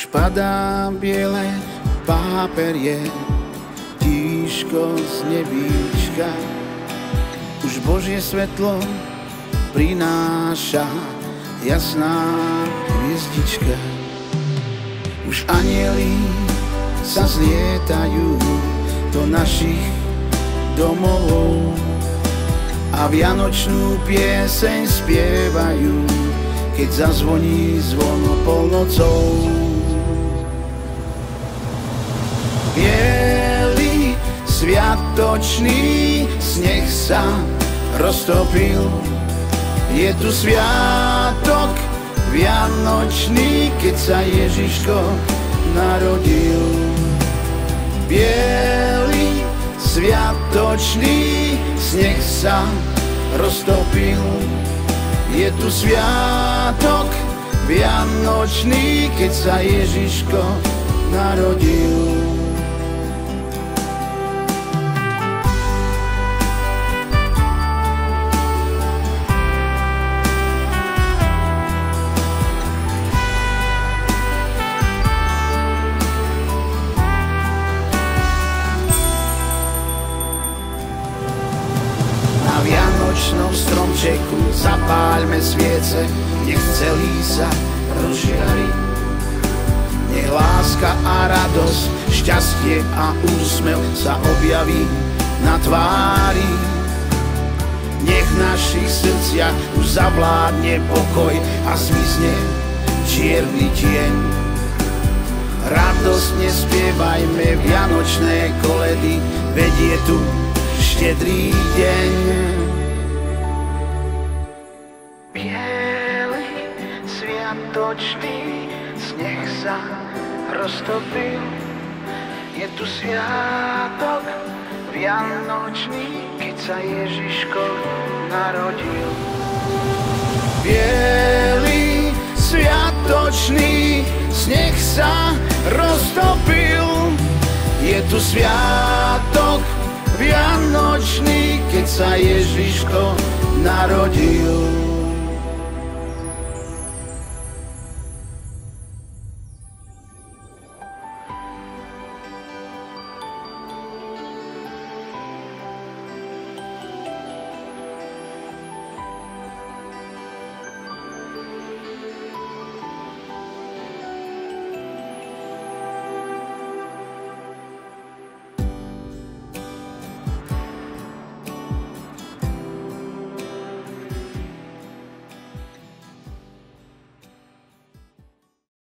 padá biele páperie, tíško z nebíčka. Už Božie svetlo prináša jasná hviezdička. Už anjeli sa zlietajú do našich domov a vianočnú pieseň spievajú, keď zazvoní zvon polnocou. Bielý sviatočný sneh sa roztopil, je tu sviatok vianočný, keď sa Ježiško narodil. Bielý sviatočný sneh sa roztopil, je tu sviatok vianočný, keď sa Ježiško narodil. Na vianočnom stromčeku zapáľme sviece, nech celý sa rozžiari. Nech láska a radosť, šťastie a úsmev sa objaví na tvári. Nech v našich srdciach už zavládne pokoj a zmizne čierny tieň. Radostne spievajme vianočné koledy, veď je tu štedrý deň. Bielý sviatočný sneh sa roztopil, je tu sviatok vianočný, keď sa Ježiško narodil. Bielý sviatočný sneh sa roztopil, je tu sviatok vianočný, keď sa Ježiško narodil.